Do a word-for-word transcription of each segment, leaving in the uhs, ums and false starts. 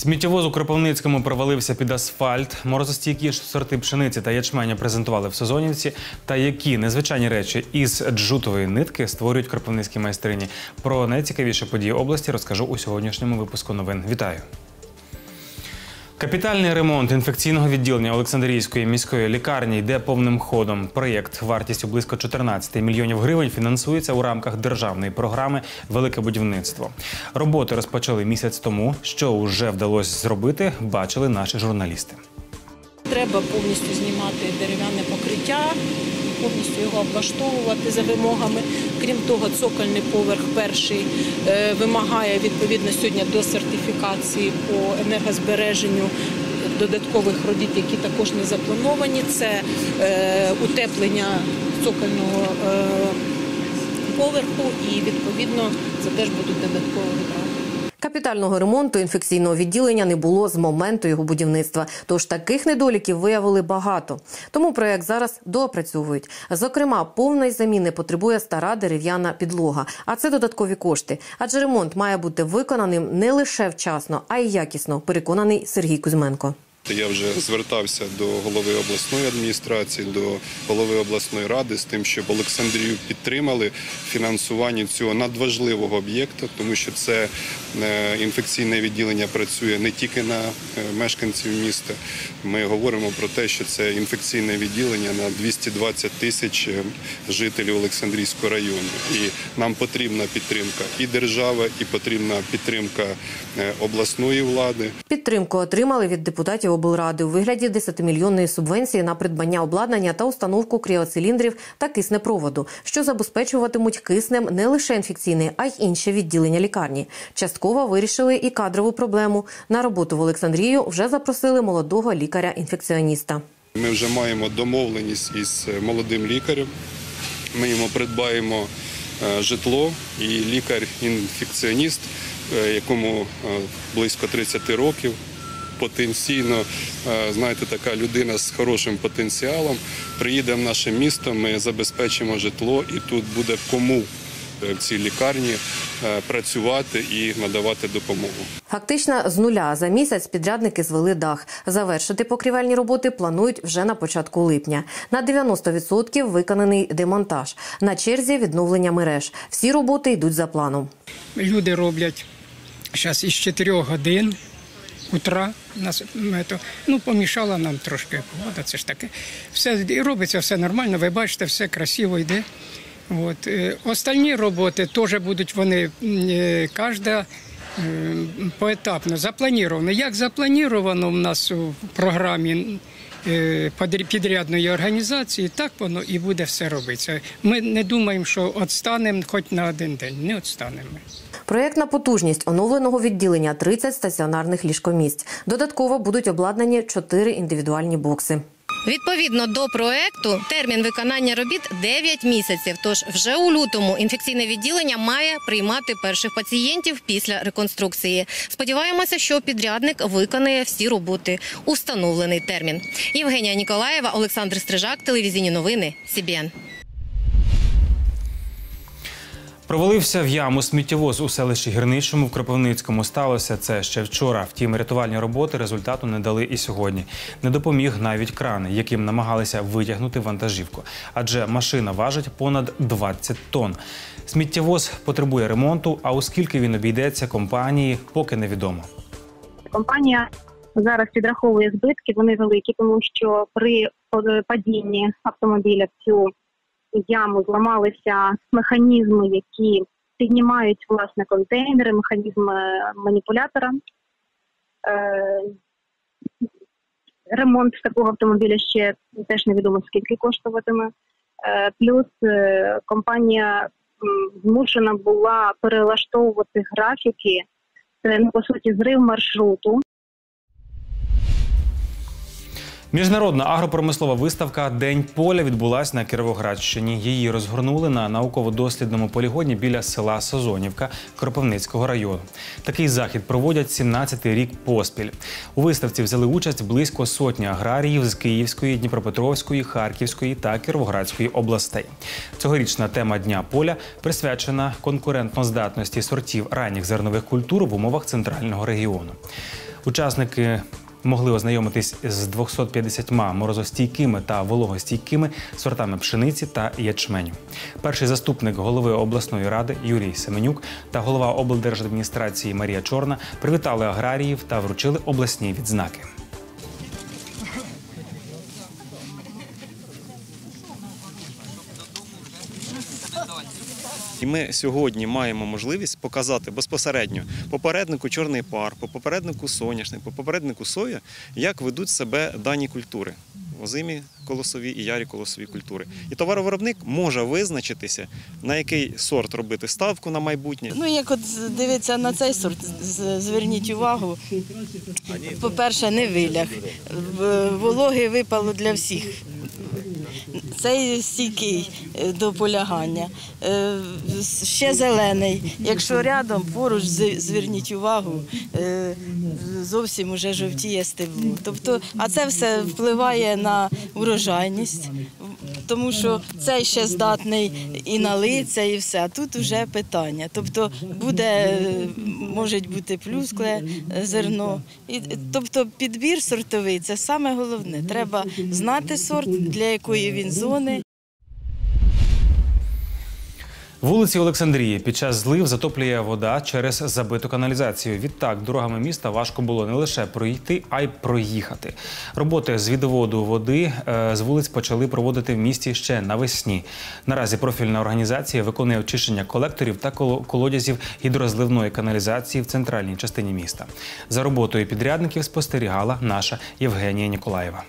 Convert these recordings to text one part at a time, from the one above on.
Сміттєвоз у Кропивницькому провалився під асфальт. Морозостійкі сорти пшениці та ячменя презентували в Сезонівці. Та які незвичайні речі із джутової нитки створюють кропивницькі майстрині. Про найцікавіші події області розкажу у сьогоднішньому випуску новин. Вітаю! Капітальний ремонт інфекційного відділення Олександрійської міської лікарні йде повним ходом. Проєкт вартістю близько чотирнадцяти мільйонів гривень фінансується у рамках державної програми «Велике будівництво». Роботи розпочали місяць тому. Що вже вдалося зробити, бачили наші журналісти. Треба повністю знімати дерев'яне покриття, повністю його облаштовувати за вимогами. Крім того, цокольний поверх перший е, вимагає відповідно сьогодні до сертифікації по енергозбереженню додаткових робіт, які також не заплановані. Це е, утеплення цокольного е, поверху і відповідно це теж будуть додаткові витрати. Капітального ремонту інфекційного відділення не було з моменту його будівництва, тож таких недоліків виявили багато. Тому проєкт зараз доопрацьовують. Зокрема, повної заміни потребує стара дерев'яна підлога, а це додаткові кошти. Адже ремонт має бути виконаним не лише вчасно, а й якісно, переконаний Сергій Кузьменко. Я вже звертався до голови обласної адміністрації, до голови обласної ради з тим, щоб Олександрію підтримали в фінансуванні цього надважливого об'єкту, тому що це інфекційне відділення працює не тільки на мешканців міста. Ми говоримо про те, що це інфекційне відділення на двісті двадцять тисяч жителів Олександрійського району. І нам потрібна підтримка і держави, і потрібна підтримка обласної влади. Підтримку отримали від депутатів облради у вигляді десятимільйонної субвенції на придбання обладнання та установку кріоциліндрів та киснепроводу, що забезпечуватимуть киснем не лише інфекційне, а й інші відділення лікарні. Частково вирішили і кадрову проблему. На роботу в Олександрію вже запросили молодого лікаря-інфекціоніста. Ми вже маємо домовленість із молодим лікарем. Ми йому придбаємо житло, і лікар-інфекціоніст, якому близько тридцяти років, потенційно, знаєте, така людина з хорошим потенціалом, приїде в наше місто, ми забезпечимо житло, і тут буде кому в цій лікарні працювати і надавати допомогу. Фактично з нуля за місяць підрядники звели дах. Завершити покрівельні роботи планують вже на початку липня. На дев'яносто відсотків виконаний демонтаж. На черзі відновлення мереж. Всі роботи йдуть за планом. Люди роблять зараз із чотирьох годин утра. Нас, ну, помішала нам трошки погода, це ж таке. Все, робиться все нормально, ви бачите, все красиво йде. От. Остальні роботи теж будуть вони, кожна поетапно заплановано. Як заплановано в нас у програмі підрядної організації, так воно і буде все робитися. Ми не думаємо, що відстанемо хоч на один день, не відстанемо. Проєктна потужність оновленого відділення – тридцять стаціонарних ліжкомісць. Додатково будуть обладнані чотири індивідуальні бокси. Відповідно до проекту, термін виконання робіт – дев'ять місяців. Тож вже у лютому інфекційне відділення має приймати перших пацієнтів після реконструкції. Сподіваємося, що підрядник виконає всі роботи у встановлений термін. Євгенія Ніколаєва, Олександр Стрижак, телевізійні новини, Сі Бі Ен. Провалився в яму сміттєвоз у селищі Гірничому в Кропивницькому. Сталося це ще вчора. Втім, рятувальні роботи результату не дали і сьогодні. Не допоміг навіть кран, яким намагалися витягнути вантажівку. Адже машина важить понад двадцять тонн. Сміттєвоз потребує ремонту, а у скільки він обійдеться компанії, поки невідомо. Компанія зараз підраховує збитки, вони великі, тому що при падінні автомобіля в цю яму зламалися механізми, які піднімають, власне, контейнери, механізм маніпулятора. Ремонт такого автомобіля ще теж невідомо, скільки коштуватиме. Плюс компанія змушена була перелаштовувати графіки. Це, ну, по суті, зрив маршруту. Міжнародна агропромислова виставка «День поля» відбулась на Кіровоградщині. Її розгорнули на науково-дослідному полігоні біля села Созонівка Кропивницького району. Такий захід проводять сімнадцятий рік поспіль. У виставці взяли участь близько сотні аграріїв з Київської, Дніпропетровської, Харківської та Кіровоградської областей. Цьогорічна тема Дня поля присвячена конкурентноздатності сортів ранніх зернових культур в умовах центрального регіону. Учасники могли ознайомитись з двохсот п'ятдесятьма морозостійкими та вологостійкими сортами пшениці та ячменю. Перший заступник голови обласної ради Юрій Семенюк та голова облдержадміністрації Марія Чорна привітали аграріїв та вручили обласні відзнаки. І ми сьогодні маємо можливість показати безпосередньо попереднику чорний пар, по попереднику соняшник, по попереднику соя, як ведуть себе дані культури – озимі колосові і ярі колосові культури. І товаровиробник може визначитися, на який сорт робити ставку на майбутнє. Ну, як от дивиться на цей сорт, зверніть увагу, по-перше, не вилях, вологи випало для всіх. Цей стійкий до полягання, ще зелений. Якщо рядом, поруч, зверніть увагу, зовсім уже жовтіє стебло. Тобто, а це все впливає на урожайність, тому що цей ще здатний і на лиця, і все. А тут вже питання. Тобто, буде, може бути плюскле зерно. І, тобто, підбір сортовий – це саме головне. Треба знати сорт, для якої він зони. Вулиці Олександрії під час злив затоплює вода через забиту каналізацію. Відтак, дорогами міста важко було не лише пройти, а й проїхати. Роботи з відводу води з вулиць почали проводити в місті ще навесні. Наразі профільна організація виконує очищення колекторів та колодязів гідрозливної каналізації в центральній частині міста. За роботою підрядників спостерігала наша Євгенія Ніколаєва.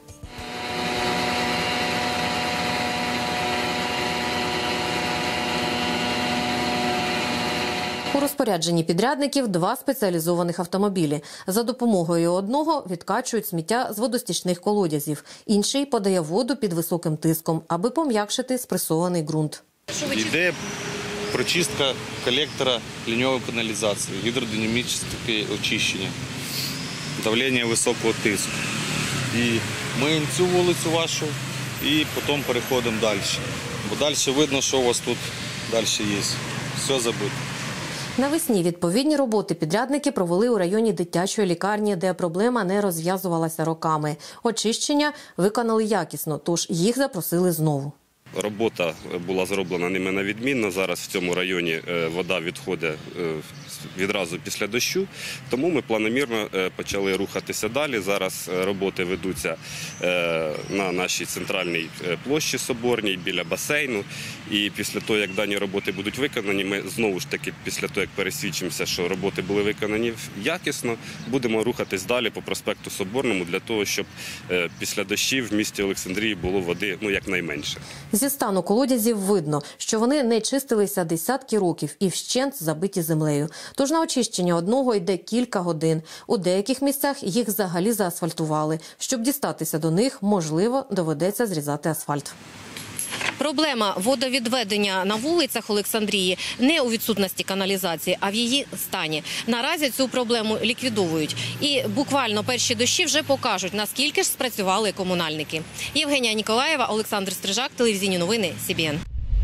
У розпорядженні підрядників два спеціалізованих автомобілі. За допомогою одного відкачують сміття з водостічних колодязів, інший подає воду під високим тиском, аби пом'якшити спресований ґрунт. Йде прочистка колектора ліньової каналізації, гідродинамічне очищення, давлення високого тиску. І миємо цю вулицю вашу і потім переходимо далі. Бо далі видно, що у вас тут далі є. Все забито. Навесні відповідні роботи підрядники провели у районі дитячої лікарні, де проблема не розв'язувалася роками. Очищення виконали якісно, тож їх запросили знову. Робота була зроблена ними на відмінно. Зараз в цьому районі вода відходить відразу після дощу, тому ми планомірно почали рухатися далі. Зараз роботи ведуться на нашій центральній площі Соборній, біля басейну. І після того, як дані роботи будуть виконані, ми знову ж таки, після того, як пересвідчимося, що роботи були виконані якісно, будемо рухатись далі по проспекту Соборному для того, щоб після дощів в місті Олександрії було води, ну, якнайменше. Зі стану колодязів видно, що вони не чистилися десятки років і вщент забиті землею. Тож на очищення одного йде кілька годин. У деяких місцях їх взагалі заасфальтували. Щоб дістатися до них, можливо, доведеться зрізати асфальт. Проблема водовідведення на вулицях Олександрії не у відсутності каналізації, а в її стані. Наразі цю проблему ліквідовують. І буквально перші дощі вже покажуть, наскільки ж спрацювали комунальники. Євгенія Ніколаєва, Олександр Стрижак, телевізійні новини Сі Бі Ен.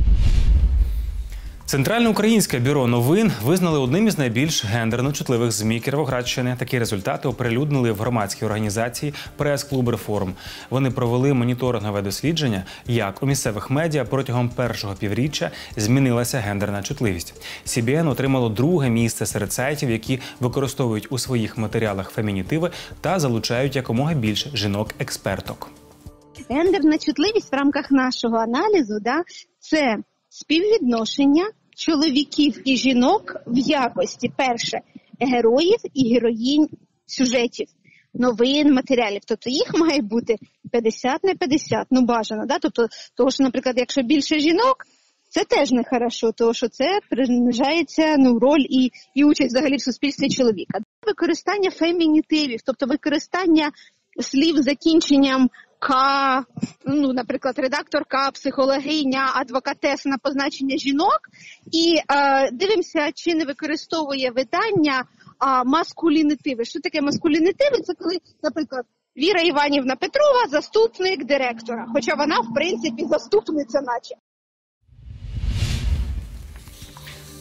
Центральне українське бюро новин визнали одним із найбільш гендерно чутливих ЗМІ Кіровоградщини. Такі результати оприлюднили в громадській організації «Прес-клуб Реформ». Вони провели моніторингове дослідження, як у місцевих медіа протягом першого півріччя змінилася гендерна чутливість. Сі Бі Ен отримало друге місце серед сайтів, які використовують у своїх матеріалах фемінітиви та залучають якомога більше жінок-експерток. Гендерна чутливість в рамках нашого аналізу да, – це співвідношення чоловіків і жінок в якості, перше, героїв і героїнь сюжетів, новин, матеріалів. Тобто їх має бути п'ятдесят на п'ятдесят, ну бажано. Да? Тобто, того, що, наприклад, якщо більше жінок, це теж не хорошо, тому що це принижається ну, роль і, і участь взагалі в суспільстві чоловіка. Використання фемінітивів, тобто використання слів з закінченням К, ну, наприклад, редакторка, психологиня, адвокатеса на позначення жінок. І е, дивимося, чи не використовує видання е, маскулінітиви. Що таке маскулінітиви? Це коли, наприклад, Віра Іванівна Петрова – заступник директора. Хоча вона, в принципі, заступниця наче.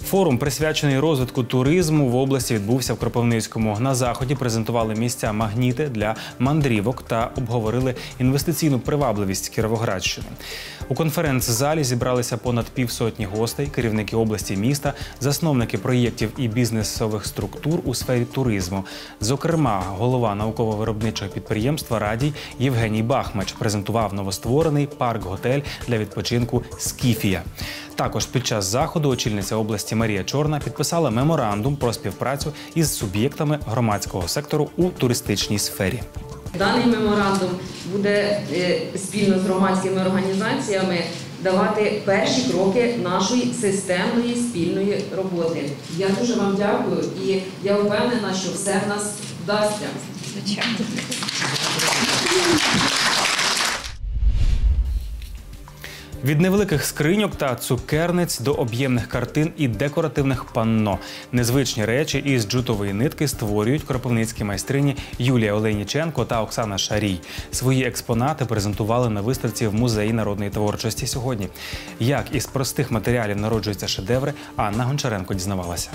Форум, присвячений розвитку туризму в області, відбувся в Кропивницькому. На заході презентували місця-магніти для мандрівок та обговорили інвестиційну привабливість Кіровоградщини. У конференц-залі зібралися понад півсотні гостей, керівники області і міста, засновники проєктів і бізнесових структур у сфері туризму. Зокрема, голова науково-виробничого підприємства «Радій» Євгеній Бахмач презентував новостворений парк-готель для відпочинку «Скіфія». Також під час заходу очільниця області Марія Чорна підписала меморандум про співпрацю із суб'єктами громадського сектору у туристичній сфері. Даний меморандум буде спільно з громадськими організаціями давати перші кроки нашої системної спільної роботи. Я дуже вам дякую і я впевнена, що все в нас вдасться. Від невеликих скриньок та цукерниць до об'ємних картин і декоративних панно. Незвичні речі із джутової нитки створюють кропивницькі майстрині Юлія Олейніченко та Оксана Шарій. Свої експонати презентували на виставці в Музеї народної творчості сьогодні. Як із простих матеріалів народжуються шедеври, Анна Гончаренко дізнавалася.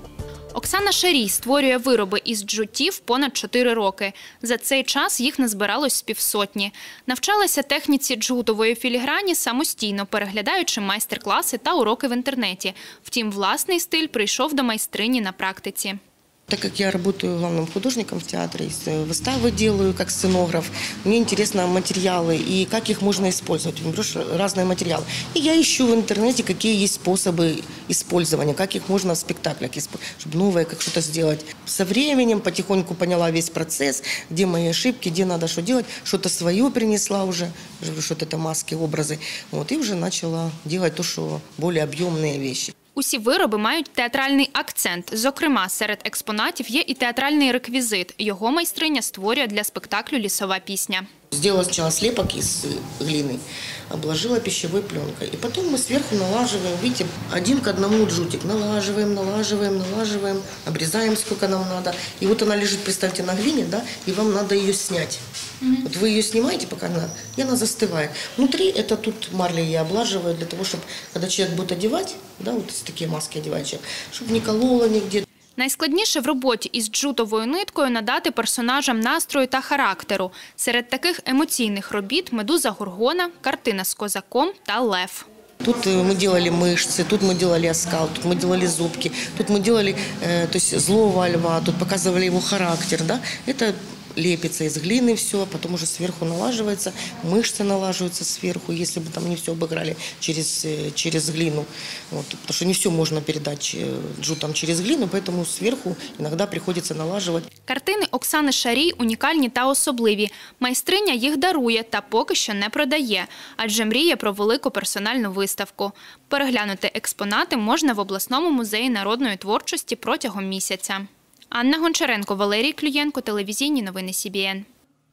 Оксана Шарій створює вироби із джутів понад чотири роки. За цей час їх назбиралось з півсотні. Навчалася техніці джутової філіграні самостійно, переглядаючи майстер-класи та уроки в інтернеті. Втім, власний стиль прийшов до майстрині на практиці. Так как я работаю главным художником в театре, выставы делаю как сценограф, мне интересны материалы и как их можно использовать. Берешь разные материалы. И я ищу в интернете, какие есть способы использования, как их можно в спектаклях использовать, чтобы новое как что-то сделать. Со временем потихоньку поняла весь процесс, где мои ошибки, где надо что делать, что-то свое принесла уже, что-то это маски, образы. Вот, и уже начала делать то, что более объемные вещи. Усі вироби мають театральний акцент. Зокрема, серед експонатів є і театральний реквізит. Його майстриня створює для спектаклю «Лісова пісня». Сделала сначала слепок из глины, обложила пищевой пленкой. И потом мы сверху налаживаем, видите, один к одному джутик. Налаживаем, налаживаем, налаживаем, обрезаем сколько нам надо. И вот она лежит, представьте, на глине, да, и вам надо ее снять. Mm-hmm. Вот вы ее снимаете, пока она, и она застывает. Внутри это тут марлей я облаживаю для того, чтобы, когда человек будет одевать, да, вот такие маски одевает человек, чтобы не кололо нигде. Найскладніше в роботі із джутовою ниткою надати персонажам настрою та характеру. Серед таких емоційних робіт медуза Горгона, картина з козаком та лев. Тут мы делали мышцы, тут мы делали оскал, тут мы делали зубки, тут мы делали э, то есть злого льва, тут показывали его характер. Да? Это лепится из глины все, а потом уже сверху налаживается, мышцы налаживаются сверху, если бы там не все обыграли через, через глину. Вот, потому что не все можно передать джутам через глину, поэтому сверху иногда приходится налаживать. Картини Оксани Шарій унікальні та особливі. Майстриня їх дарує та поки що не продає, адже мріє про велику персональну виставку. Переглянути експонати можна в обласному музеї народної творчості протягом місяця. Анна Гончаренко, Валерій Клюєнко, телевізійні новини Сі Бі Ен.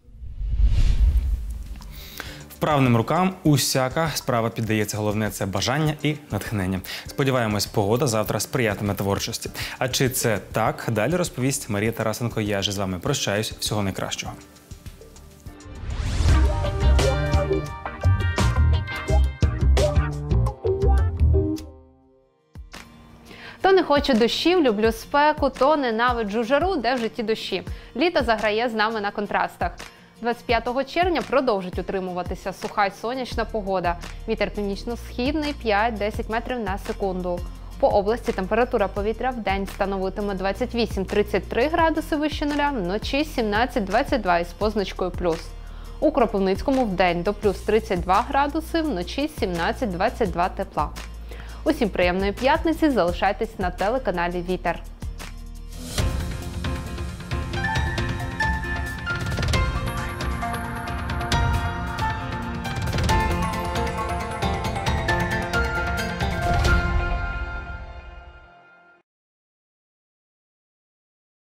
Вправним рукам усяка справа піддається. Головне – це бажання і натхнення. Сподіваємось, погода завтра сприятиме творчості. А чи це так? Далі розповість Марія Тарасенко. Я ж з вами прощаюсь. Всього найкращого. То не хочу дощів, люблю спеку, то ненавиджу жару, де в житті дощі. Літо заграє з нами на контрастах. двадцять п'ятого червня продовжить утримуватися суха й сонячна погода. Вітер північно-східний п'ять-десять метрів на секунду. По області температура повітря в день становитиме двадцять вісім - тридцять три градуси вище нуля, вночі сімнадцять - двадцять два із позначкою плюс. У Кропивницькому в день до плюс тридцять два градуси, вночі сімнадцять - двадцять два тепла. Усім приємної п'ятниці, залишайтесь на телеканалі Вітер.